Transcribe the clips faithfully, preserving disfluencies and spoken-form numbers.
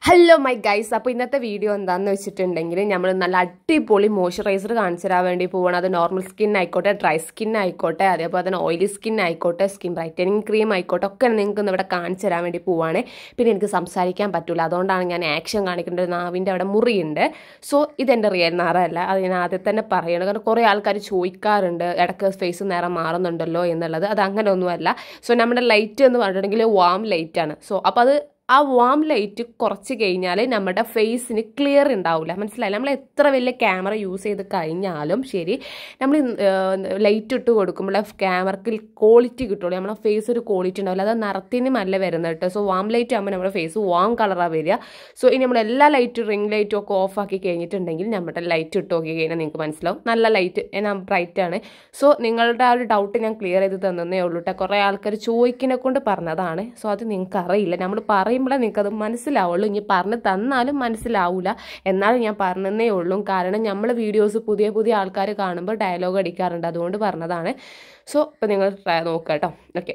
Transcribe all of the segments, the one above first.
Hello my guys. അപ്പോൾ ഇന്നത്തെ video എന്താണെന്ന് വെച്ചിട്ടുണ്ടെങ്കിൽ നമ്മൾ നല്ല അടിപൊളി മോയ്സ്ചറൈസർ കാണിച്ചു തരാൻ വേണ്ടി പോവാണ്. അത് നോർമൽ സ്കിൻ ആയിക്കോട്ടെ, ഡ്രൈ സ്കിൻ ആയിക്കോട്ടെ, അതേപോലെ തന്നെ ഓയിലി സ്കിൻ ആയിക്കോട്ടെ, സ്കിൻ ബ്രൈറ്റനിങ് ക്രീം ആയിക്കോട്ടെ, ഒക്കെ നിങ്ങൾക്ക് ഇന്ന് ഇവിടെ കാണിച്ചു തരാൻ വേണ്ടി പോവാണ്. പിന്നെ എനിക്ക് സംസാരിക്കാൻ പറ്റില്ല, അതുകൊണ്ടാണ് ഞാൻ ആക്ഷൻ കാണിക്കേണ്ടത്. നാവിൻ്റെ അവിടെ മുറിയുണ്ട്. സോ ഇതെൻ്റെ റിയൽ നിറമല്ല, അത് ഞാൻ ആദ്യം തന്നെ പറയണം. കാരണം കുറേ ആൾക്കാർ ചോദിക്കാറുണ്ട് ഇടയ്ക്ക് ഫേസ് നിറം മാറുന്നുണ്ടല്ലോ എന്നുള്ളത്. അത് അങ്ങനെ ഒന്നുമല്ല. സോ നമ്മുടെ ലൈറ്റ് എന്ന് പറഞ്ഞിട്ടുണ്ടെങ്കിൽ വാം ലൈറ്റാണ്. സോ അപ്പോൾ അത് ആ വാം ലൈറ്റ് കുറച്ച് കഴിഞ്ഞാൽ നമ്മുടെ ഫേസിന് ക്ലിയർ ഉണ്ടാവില്ല. മനസ്സിലായില്ല? നമ്മൾ എത്ര വലിയ ക്യാമറ യൂസ് ചെയ്ത് കഴിഞ്ഞാലും ശരി, നമ്മൾ ലൈറ്റ് ഇട്ട് കൊടുക്കുമ്പോൾ ക്യാമറക്ക് ക്വാളിറ്റി കിട്ടുള്ളൂ. നമ്മളെ ഫേസ് ഒരു ക്വാളിറ്റി ഉണ്ടാവില്ല. അത് നിറത്തിനും അല്ല വരുന്നത് കേട്ടോ. സോ വാം ലൈറ്റ് ആകുമ്പോൾ നമ്മുടെ ഫേസ് വാം കളറാണ് വരിക. സോ ഇനി നമ്മൾ എല്ലാ ലൈറ്റും റിംഗ് ലൈറ്റും ഒക്കെ ഓഫ് ആക്കി കഴിഞ്ഞിട്ടുണ്ടെങ്കിൽ നമ്മുടെ ലൈറ്റ് ഇട്ട് നോക്കി കഴിഞ്ഞാൽ നിങ്ങൾക്ക് മനസ്സിലാവും നല്ല ലൈറ്റ് ഞാൻ ബ്രൈറ്റ് ആണ്. സോ നിങ്ങളുടെ ആ ഒരു ഡൗട്ട് ഞാൻ ക്ലിയർ ചെയ്ത് തന്നേ ഉള്ളൂ കേട്ടോ. കുറേ ആൾക്കാർ ചോദിക്കിനെ കൊണ്ട് പറഞ്ഞതാണ്. സോ അത് നിങ്ങൾക്ക് അറിയില്ല, നമ്മൾ പറയും നിങ്ങൾക്കത് മനസ്സിലാവുള്ളൂ. ഇനി പറഞ്ഞ് തന്നാലും മനസ്സിലാവില്ല, എന്നാലും ഞാൻ പറഞ്ഞതേ ഉള്ളൂ. കാരണം നമ്മൾ വീഡിയോസ് പുതിയ പുതിയ ആൾക്കാർ കാണുമ്പോൾ ഡയലോഗ് അടിക്കാറുണ്ട്, അതുകൊണ്ട് പറഞ്ഞതാണ്. സോ ഇപ്പോൾ നിങ്ങൾ ട്രൈ നോക്കുക കേട്ടോ. ഓക്കെ,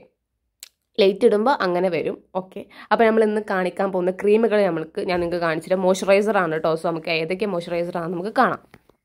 ലൈറ്റ് ഇടുമ്പോൾ അങ്ങനെ വരും. ഓക്കെ, അപ്പോൾ നമ്മൾ ഇന്ന് കാണിക്കാൻ പോകുന്ന ക്രീമുകൾ നമ്മൾക്ക് ഞാൻ നിങ്ങൾക്ക് കാണിച്ചിട്ട് മോയ്സ്ചറൈസർ ആണ് കേട്ടോ. സോ നമുക്ക് ഏതൊക്കെ മോയ്സ്ചറൈസർ ആണെന്ന് നമുക്ക് കാണാം.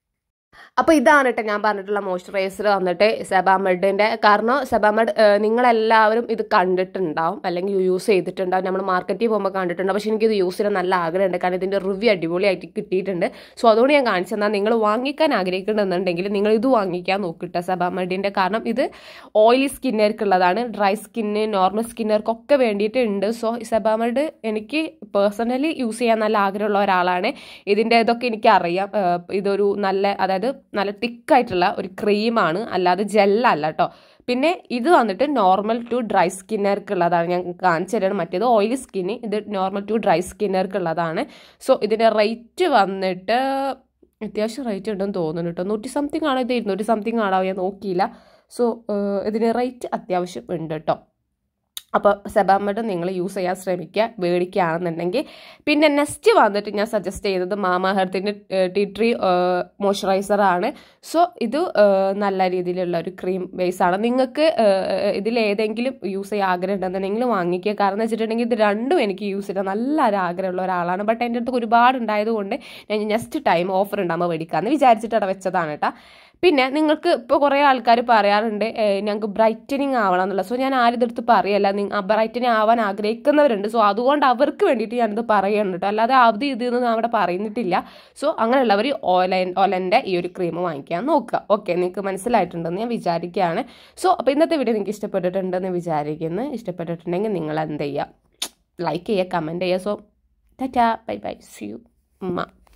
അപ്പോൾ ഇതാണ് കേട്ടോ ഞാൻ പറഞ്ഞിട്ടുള്ള മോയ്സ്ചറൈസർ വന്നിട്ട് സെബാമെഡിൻ്റെ. കാരണം സെബാമെഡ് നിങ്ങളെല്ലാവരും ഇത് കണ്ടിട്ടുണ്ടാവും അല്ലെങ്കിൽ യൂസ് ചെയ്തിട്ടുണ്ടാവും. നമ്മൾ മാർക്കറ്റിൽ പോകുമ്പോൾ കണ്ടിട്ടുണ്ടാവും. പക്ഷേ എനിക്കിത് യൂസ് ചെയ്യാൻ നല്ല ആഗ്രഹമുണ്ട്, കാരണം ഇതിൻ്റെ റിവ്യൂ അടിപൊളിയായിട്ട് കിട്ടിയിട്ടുണ്ട്. സോ അതുകൊണ്ട് ഞാൻ കാണിച്ചു തന്നാൽ നിങ്ങൾ വാങ്ങിക്കാൻ ആഗ്രഹിക്കുന്നുണ്ടെങ്കിൽ നിങ്ങൾ ഇത് വാങ്ങിക്കാൻ നോക്കിയിട്ട് സെബാമെഡിൻ്റെ. കാരണം ഇത് ഓയിലി സ്കിന്നർക്കുള്ളതാണ്, ഡ്രൈ സ്കിന്ന്, നോർമൽ സ്കിന്നർക്കൊക്കെ വേണ്ടിയിട്ടുണ്ട്. സോ സെബാമെഡ് എനിക്ക് പേഴ്സണലി യൂസ് ചെയ്യാൻ നല്ല ആഗ്രഹമുള്ള ഒരാളാണ്. ഇതിൻ്റെ ഇതൊക്കെ എനിക്കറിയാം. ഇതൊരു നല്ല, അതായത് നല്ല തിക്കായിട്ടുള്ള ഒരു ക്രീമാണ്, അല്ലാതെ ജെല്ലല്ല കേട്ടോ. പിന്നെ ഇത് വന്നിട്ട് നോർമൽ ടു ഡ്രൈ സ്കിന്നർക്കുള്ളതാണ്. ഞാൻ കാണിച്ചു തരാണ്. മറ്റേത് ഓയിലി സ്കിന്ന്, ഇത് നോർമൽ ടു ഡ്രൈ സ്കിന്നർക്കുള്ളതാണ്. സോ ഇതിൻ്റെ റേറ്റ് വന്നിട്ട് അത്യാവശ്യം റേറ്റ് ഉണ്ടെന്ന് തോന്നുന്നു കേട്ടോ. നൂറ്റി സംതിങ് ആണോ, ഇത് ഇരുന്നൂറ്റി സംതിങ് ആണോ ഞാൻ നോക്കിയില്ല. സോ ഇതിന് റേറ്റ് അത്യാവശ്യം ഉണ്ട് കേട്ടോ. അപ്പോൾ സെബാമെഡ് നിങ്ങൾ യൂസ് ചെയ്യാൻ ശ്രമിക്കുക മേടിക്കുകയാണെന്നുണ്ടെങ്കിൽ. പിന്നെ നെക്സ്റ്റ് വന്നിട്ട് ഞാൻ സജസ്റ്റ് ചെയ്തത് മാമാ ഹെർത്തിൻ്റെ ടീ ട്രീ മോയ്സ്ചറൈസറാണ്. സോ ഇത് നല്ല രീതിയിലുള്ള ഒരു ക്രീം ബേസാണ്. നിങ്ങൾക്ക് ഇതിലേതെങ്കിലും യൂസ് ചെയ്യാൻ ആഗ്രഹം ഉണ്ടെന്നുണ്ടെങ്കിൽ വാങ്ങിക്കുക. കാരണം എന്ന് വെച്ചിട്ടുണ്ടെങ്കിൽ ഇത് രണ്ടും എനിക്ക് യൂസ് ചെയ്യാൻ നല്ല ഒരു ആഗ്രഹമുള്ള ഒരാളാണ്. ബട്ട് എൻ്റെ അടുത്ത് ഒരുപാട് ഉണ്ടായതുകൊണ്ട് ഞാൻ നെക്സ്റ്റ് ടൈം ഓഫർ ഉണ്ടാകുമ്പോൾ മേടിക്കാമെന്ന് വിചാരിച്ചിട്ട് അവിടെ വെച്ചതാണ് കേട്ടോ. പിന്നെ നിങ്ങൾക്ക് ഇപ്പോൾ കുറേ ആൾക്കാർ പറയാറുണ്ട് ഞങ്ങൾക്ക് ബ്രൈറ്റനിങ് ആവണം എന്നുള്ള. സോ ഞാൻ ആരും ഇതെടുത്ത് പറയല്ല, നിങ്ങൾ ബ്രൈറ്റനിങ് ആവാൻ ആഗ്രഹിക്കുന്നവരുണ്ട്. സോ അതുകൊണ്ട് അവർക്ക് വേണ്ടിയിട്ട് ഞാനിത് പറയുന്നുണ്ട് കേട്ടോ, അല്ലാതെ അത് ഇത് എന്ന് അവിടെ പറയുന്നിട്ടില്ല. സോ അങ്ങനെയുള്ളവർ ഓലൻ ഓലൻ്റെ ഈ ഒരു ക്രീം വാങ്ങിക്കാൻ നോക്കുക. ഓക്കെ, നിങ്ങൾക്ക് മനസ്സിലായിട്ടുണ്ടെന്ന് ഞാൻ വിചാരിക്കുകയാണ്. സോ അപ്പോൾ ഇന്നത്തെ വീഡിയോ നിങ്ങൾക്ക് ഇഷ്ടപ്പെട്ടിട്ടുണ്ടെന്ന് വിചാരിക്കുന്നു. ഇഷ്ടപ്പെട്ടിട്ടുണ്ടെങ്കിൽ നിങ്ങൾ എന്ത് ചെയ്യുക, ലൈക്ക് ചെയ്യുക, കമൻറ്റ് ചെയ്യുക. So tata, bye bye, see you. ഉമ്മ.